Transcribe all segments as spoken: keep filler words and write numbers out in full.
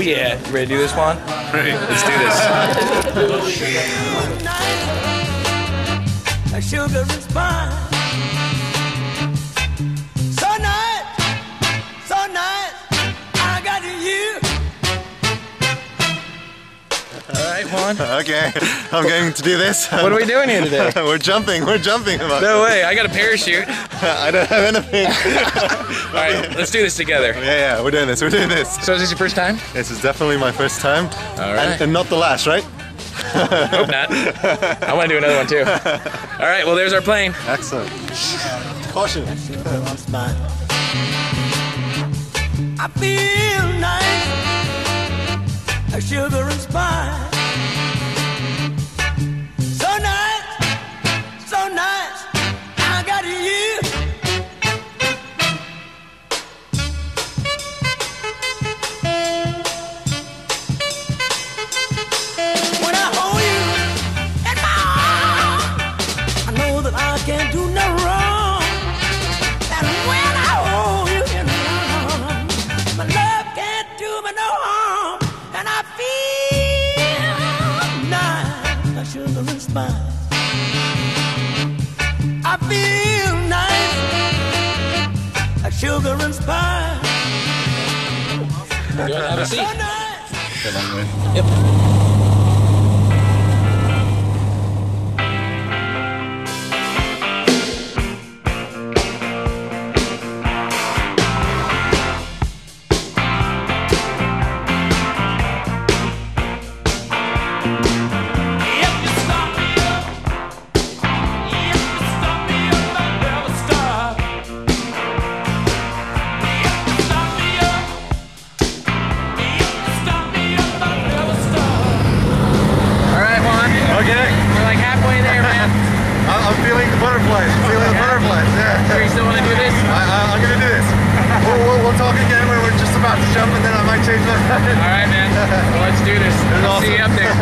yeah. You ready to do this, Juan? Ready. Let's do this. Sugar and spice. So nice, so nice, I got you. All right, Juan. Okay, I'm going to do this. What are we doing here today? We're jumping, we're jumping. No way, I got a parachute. I don't have anything. All right, let's do this together. Yeah, yeah, we're doing this, we're doing this. So is this your first time? This is definitely my first time. All right. And, and not the last, right? Hope not. I want to do another one too. All right, well, there's our plane. Excellent. Caution. I feel nice, like sugar and spice. So nice, so nice, I got you. When I hold you in my arms, I know that I can't do no wrong. And when I hold you in my arms, my love can't do me no harm. And I feel nice, like sugar and spice. I feel nice, like sugar and spice. Go ahead and have a seat. So nice. Yep. I'm feeling the butterflies. I'm feeling the butterflies. Yeah. So you still want to do this? I, I, I'm gonna do this. We'll, we'll, we'll talk again when we're just about to jump, and then I might change my mind. All right, man. Well, let's do this. I'll awesome. see you up there.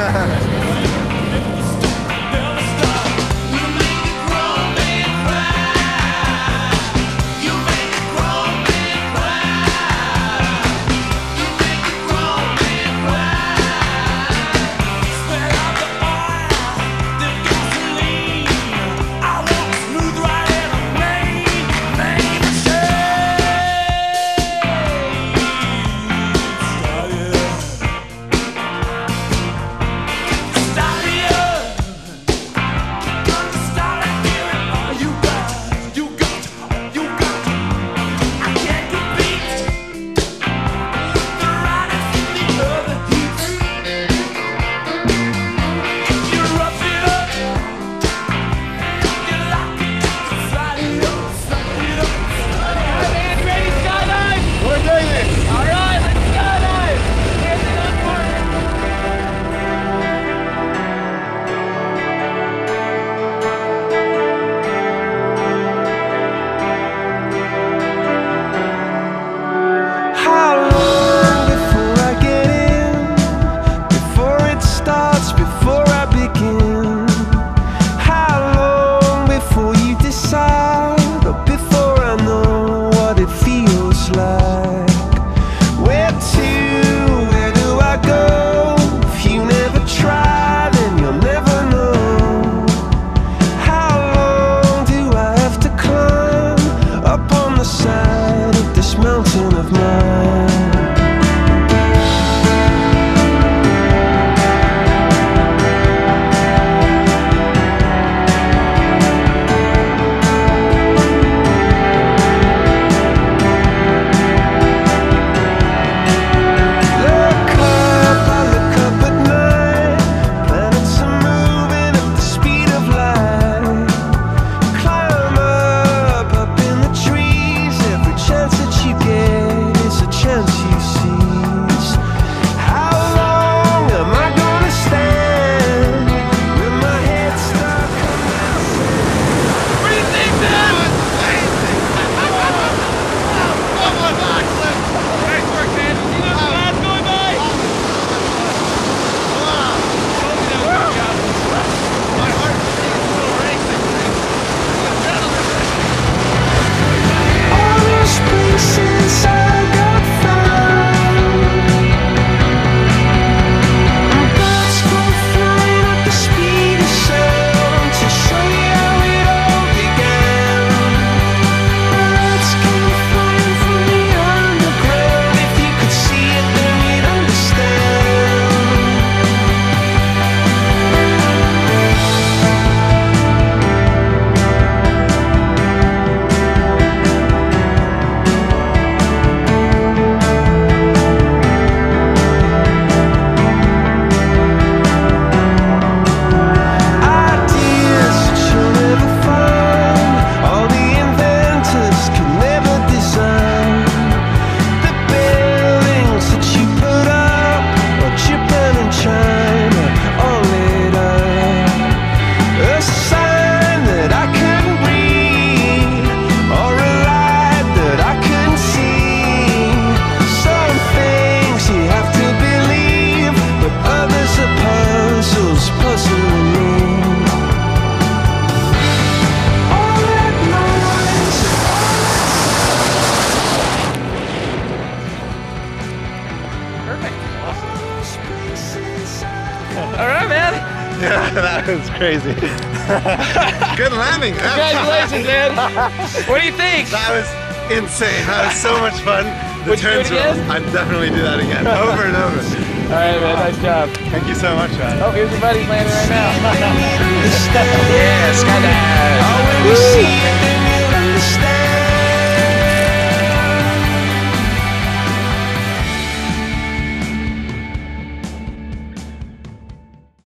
was crazy. Good landing. Congratulations, man. What do you think? That was insane. That was so much fun. The Would you do it turns were, again? I'd definitely do that again, over and over. All right, man. Nice job. Thank you so much, man. Oh, here's your buddy's landing right now. Yeah, skydive.